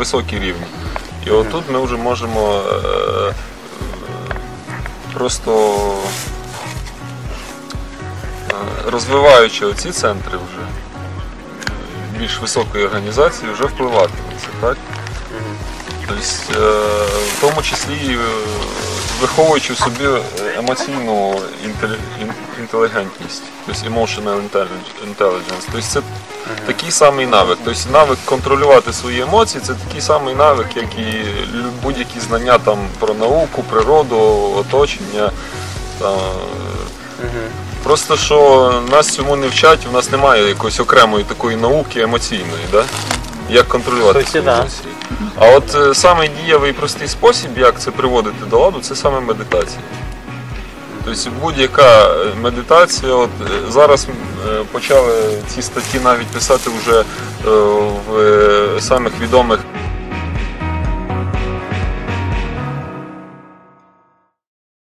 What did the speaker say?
високі рівні. І отут ми вже можемо просто розвиваючи оці центри вже більш високої організації, вже впливати на це, так? Тобто, в тому числі виховуючи в собі емоційну інтелігентність, тобто emotional intelligence. Тобто це такий самий навик. Тобто навик контролювати свої емоції – це такий самий навик, як і будь-які знання там, про науку, природу, оточення. Просто що нас цьому не вчать, у нас немає якоїсь окремої такої науки емоційної, да? Як контролювати свої емоції. А от самий дієвий і простий спосіб, як це приводити до ладу, це саме медитація. Тобто будь-яка медитація, от зараз почали ці статті навіть писати вже в самих відомих